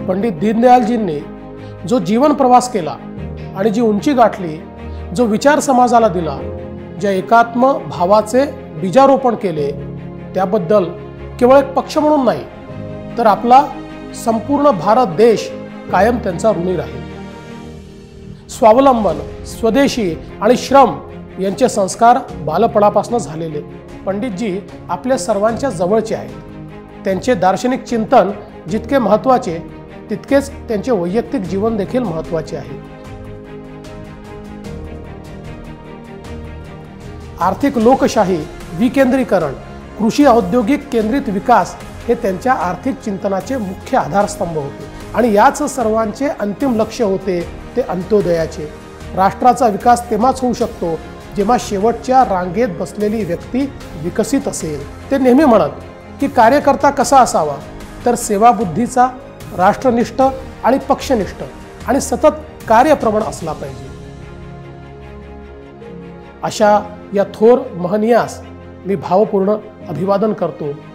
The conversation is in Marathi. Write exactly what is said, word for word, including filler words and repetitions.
पंडित दीनदयालजींनी जो जीवन प्रवास केला आणि जी उंची गाठली, जो विचार समाजाला दिला, ज्या एकात्म भावाचे बीजारोपण केले, त्याबद्दल केवळ एक पक्ष म्हणून नाही तर आपला संपूर्ण भारत देश कायम त्यांचा ऋणी राहील। स्वावलंबन, स्वदेशी आणि श्रम यांचे संस्कार बालपणापासून झालेले पंडितजी आपल्या सर्वांच्या जवळचे आहेत। त्यांचे दार्शनिक चिंतन जितके महत्त्वाचे तितकेच त्यांचे वैयक्तिक जीवन देखील महत्त्वाचे आहे। आर्थिक लोकशाही, विकेंद्रीकरण, कृषी औद्योगिक केंद्रित विकास हे त्यांच्या आर्थिक चिंतनाचे मुख्य आधारस्तंभ होते आणि याच सर्वांचे अंतिम लक्ष्य होते ते अंत्योदयाचे। राष्ट्राचा विकास तेव्हाच होऊ शकतो जेव्हा शेवटच्या रांगेत बसलेली व्यक्ती विकसित असेल। ते नेहमी म्हणत की कार्यकर्ता कसा असावा तर सेवाबुद्धीचा, राष्ट्रनिष्ठ आणि पक्षनिष्ठ आणि सतत कार्यप्रवण असला पाहिजे। अशा या थोर महनीयास मी भावपूर्ण अभिवादन करतो।